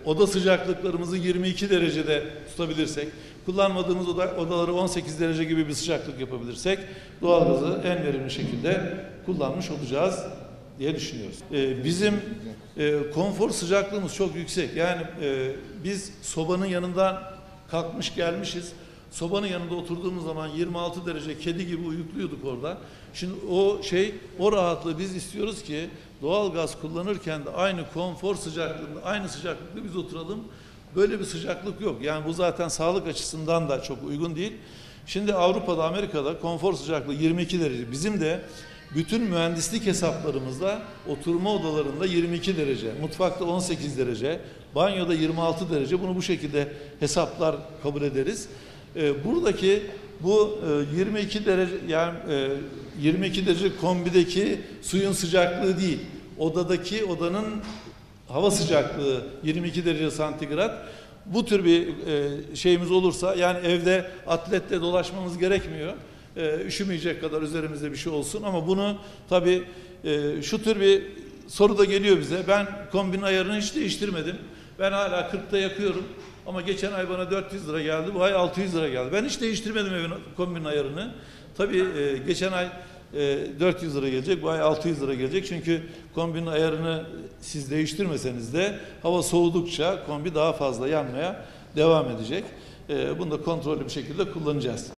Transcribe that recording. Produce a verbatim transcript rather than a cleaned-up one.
oda sıcaklıklarımızı yirmi iki derecede tutabilirsek, kullanmadığımız oda, odaları on sekiz derece gibi bir sıcaklık yapabilirsek doğalgazı en verimli şekilde kullanmış olacağız diye düşünüyoruz. Ee, bizim e, konfor sıcaklığımız çok yüksek. Yani e, biz sobanın yanından kalkmış gelmişiz. Sobanın yanında oturduğumuz zaman yirmi altı derece kedi gibi uyukluyorduk orada. Şimdi o şey, o rahatlığı biz istiyoruz ki doğalgaz kullanırken de aynı konfor sıcaklığında, aynı sıcaklıkta biz oturalım. Böyle bir sıcaklık yok. Yani bu zaten sağlık açısından da çok uygun değil. Şimdi Avrupa'da, Amerika'da konfor sıcaklığı yirmi iki derece. Bizim de bütün mühendislik hesaplarımızda oturma odalarında yirmi iki derece, mutfakta on sekiz derece, banyoda yirmi altı derece. Bunu bu şekilde hesaplar kabul ederiz. Ee, buradaki bu e, yirmi iki derece, yani e, yirmi iki derece kombideki suyun sıcaklığı değil, odadaki odanın hava sıcaklığı yirmi iki derece santigrat. Bu tür bir e, şeyimiz olursa, yani evde atletle dolaşmamız gerekmiyor. E, üşümeyecek kadar üzerimizde bir şey olsun, ama bunu tabii e, şu tür bir soru da geliyor bize. Ben kombinin ayarını hiç değiştirmedim. Ben hala kırkta yakıyorum. Ama geçen ay bana dört yüz lira geldi, bu ay altı yüz lira geldi. Ben hiç değiştirmedim evin kombinin ayarını. Tabii e, geçen ay e, dört yüz lira gelecek, bu ay altı yüz lira gelecek. Çünkü kombinin ayarını siz değiştirmeseniz de hava soğudukça kombi daha fazla yanmaya devam edecek. E, bunu da kontrollü bir şekilde kullanacağız.